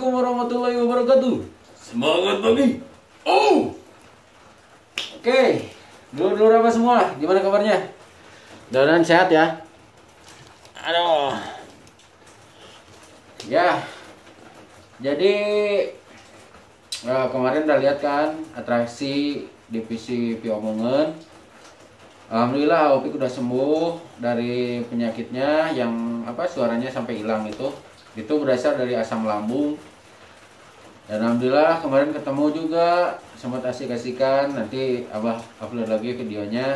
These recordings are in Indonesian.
Assalamualaikum warahmatullahi wabarakatuh. Semangat pagi. Oh. Oke. Dulur-dulur apa semua? Gimana kabarnya? Mudah-mudahan sehat ya. Aduh. Ya. Jadi kemarin udah lihat kan atraksi divisi Piomongan. Alhamdulillah Opik udah sembuh dari penyakitnya yang suaranya sampai hilang itu berasal dari asam lambung. Dan alhamdulillah kemarin ketemu juga, sempat asik-asikan. Nanti Abah upload lagi videonya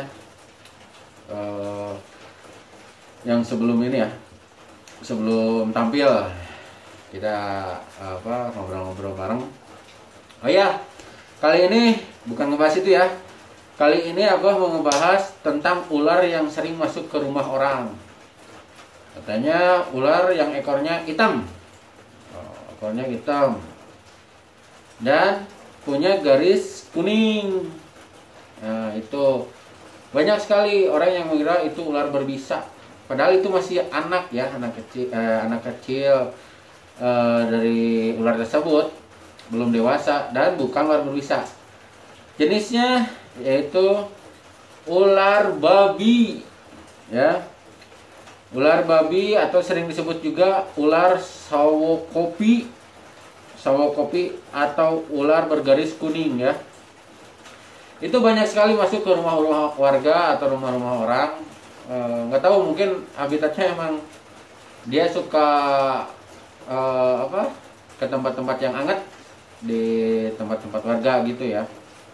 yang sebelum ini ya, sebelum tampil kita ngobrol-ngobrol bareng. Oh ya, kali ini bukan ngebahas itu ya. Kali ini Abah mau ngebahas tentang ular yang sering masuk ke rumah orang. Katanya ular yang ekornya hitam. Ekornya hitam. Dan punya garis kuning. Nah, itu banyak sekali orang yang mengira itu ular berbisa. Padahal itu masih anak ya, anak kecil dari ular tersebut, belum dewasa dan bukan ular berbisa. Jenisnya yaitu ular babi ya, ular babi atau sering disebut juga ular sawokopi atau ular bergaris kuning ya. Itu banyak sekali masuk ke rumah-rumah warga atau rumah-rumah orang. Nggak tahu, mungkin habitatnya emang dia suka ke tempat-tempat yang hangat, di tempat-tempat warga gitu ya.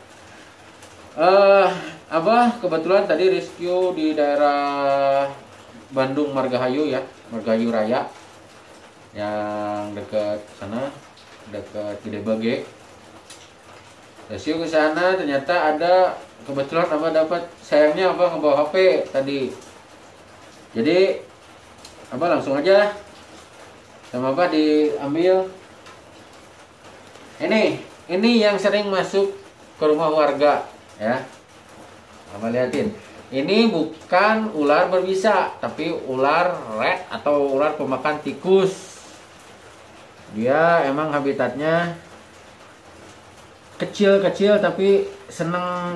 Abah kebetulan tadi rescue di daerah Bandung Margahayu ya, Margahayu Raya, yang dekat sana, dekat Gede Bage. Rescue ke sana, ternyata ada, kebetulan Abah dapat, sayangnya Abah ngebawa HP tadi. Jadi Abah langsung aja sama Abah diambil. Ini yang sering masuk ke rumah warga ya. Abah liatin. Ini bukan ular berbisa, tapi ular red atau ular pemakan tikus. Dia emang habitatnya kecil-kecil tapi seneng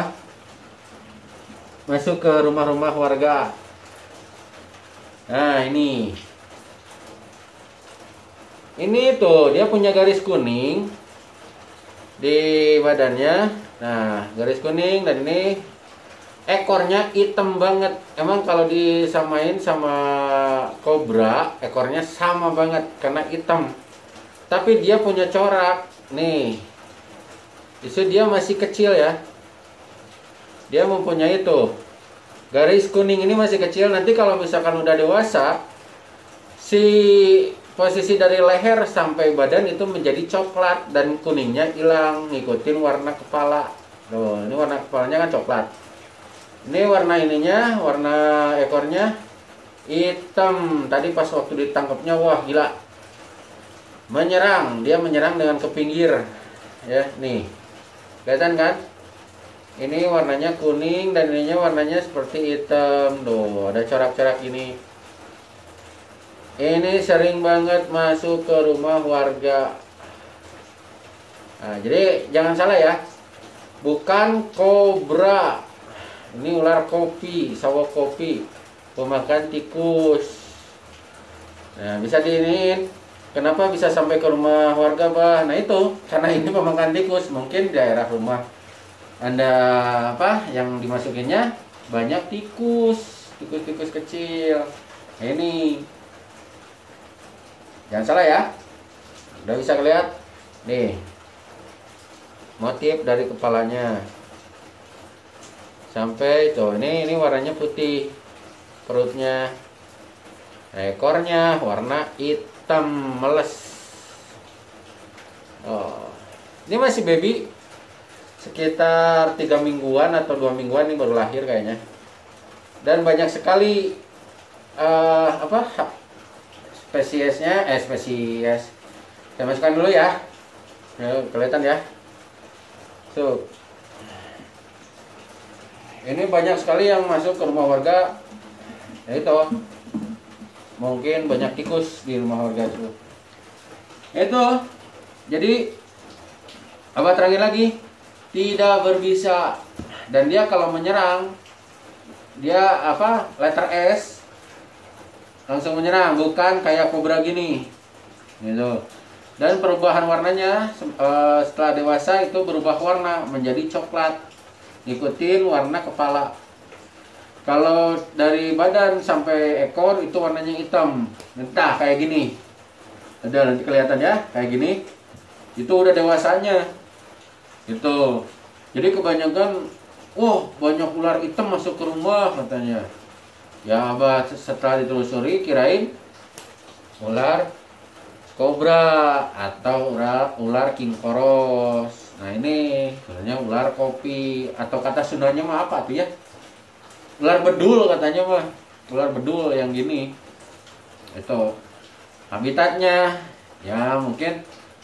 masuk ke rumah-rumah warga. Nah, ini tuh dia punya garis kuning di badannya. Nah, garis kuning, dan ini ekornya hitam banget. Emang kalau disamain sama kobra, ekornya sama banget karena hitam. Tapi dia punya corak. Nih, itu dia masih kecil ya. Dia mempunyai itu garis kuning ini masih kecil. Nanti kalau misalkan udah dewasa, posisi dari leher sampai badan itu menjadi coklat dan kuningnya hilang, ngikutin warna kepala. Tuh, ini warna kepalanya kan coklat. Ini warna warna ekornya hitam. Tadi pas waktu ditangkapnya, wah gila. Dia menyerang dengan ke pinggir. Ya, nih. Kelihatan kan? Ini warnanya kuning dan ininya warnanya seperti hitam. Tuh, ada corak-corak ini. Ini sering banget masuk ke rumah warga. Nah, jadi jangan salah ya, bukan kobra. Ini ular kopi, sawokopi, pemakan tikus. Nah, bisa diinin. Kenapa bisa sampai ke rumah warga, Bah? Nah itu karena ini pemakan tikus. Mungkin daerah rumah Anda yang dimasukinnya banyak tikus kecil. Nah, ini jangan salah ya. Udah bisa kelihatan nih motif dari kepalanya sampai tuh. Ini warnanya putih perutnya. Ekornya warna hitam meles. Oh, ini masih baby, sekitar 3 mingguan atau 2 mingguan, ini baru lahir kayaknya. Dan banyak sekali spesiesnya. Saya masukkan dulu ya. Kelihatan ya. So, ini banyak sekali yang masuk ke rumah warga. Ya itu, mungkin banyak tikus di rumah warga itu. Itu Jadi Abah terangin lagi, tidak berbisa. Dan dia kalau menyerang, dia apa? Letter S, langsung menyerang, bukan kayak kobra gini. Gitu. Dan perubahan warnanya setelah dewasa itu berubah warna menjadi coklat. Ikutin warna kepala. Kalau dari badan sampai ekor itu warnanya hitam. Entah kayak gini. Ada nanti kelihatan ya, kayak gini. Itu udah dewasanya. Itu. Jadi kebanyakan, wah banyak ular hitam masuk ke rumah katanya. Ya Abah setelah ditelusuri kirain ular kobra atau ular king koros. Nah ini sebenarnya ular kopi atau kata Sundanya mah apa tuh ya? Ular bedul katanya mah. Ular bedul yang gini. Itu habitatnya ya mungkin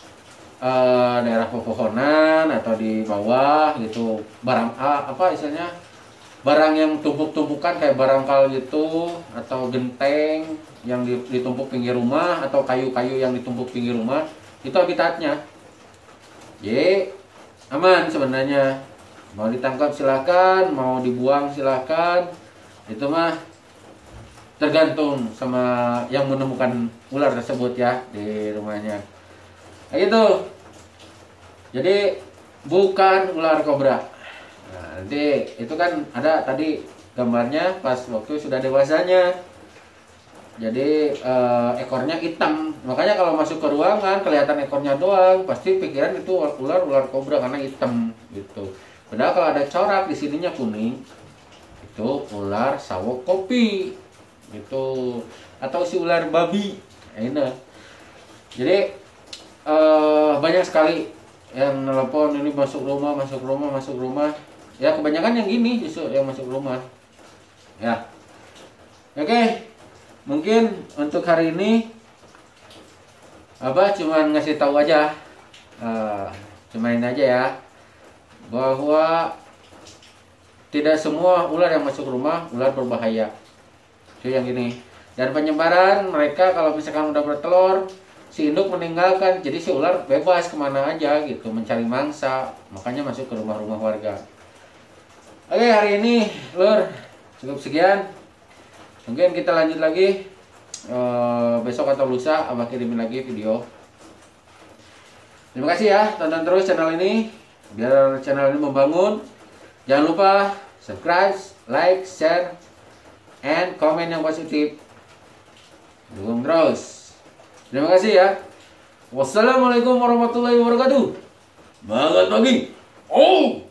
daerah pepohonan atau di bawah gitu, barang apa istilahnya, barang yang tumpuk-tumpukan kayak barangkal gitu, atau genteng yang ditumpuk pinggir rumah, atau kayu-kayu yang ditumpuk pinggir rumah, itu habitatnya. Jadi aman sebenarnya, mau ditangkap silahkan, mau dibuang silahkan, itu mah tergantung sama yang menemukan ular tersebut ya di rumahnya. Kayak gitu. Jadi bukan ular kobra. Nah, nanti itu kan ada tadi gambarnya pas waktu sudah dewasanya. Jadi ekornya hitam. Makanya kalau masuk ke ruangan kelihatan ekornya doang, pasti pikiran itu ular kobra karena hitam gitu. Padahal kalau ada corak di sininya kuning, itu ular sawok kopi. Gitu. Atau si ular babi. Enak. Jadi banyak sekali yang nelpon ini masuk rumah. Ya kebanyakan yang gini justru yang masuk rumah. Ya. Oke. Mungkin untuk hari ini Abah cuman ngasih tahu aja. Cuma ini aja ya. Bahwa tidak semua ular yang masuk rumah ular berbahaya. Itu yang gini. Dan penyebaran mereka kalau misalkan udah bertelur, si induk meninggalkan, jadi si ular bebas kemana aja gitu, mencari mangsa, makanya masuk ke rumah-rumah warga. Oke, hari ini lur cukup sekian, mungkin kita lanjut lagi besok atau lusa Abah kirimin lagi video. Terima kasih ya, tonton terus channel ini biar channel ini membangun. Jangan lupa subscribe, like, share, and komen yang positif. Dukung terus. Terima kasih ya. Wassalamualaikum warahmatullahi wabarakatuh. Semangat pagi. Oh.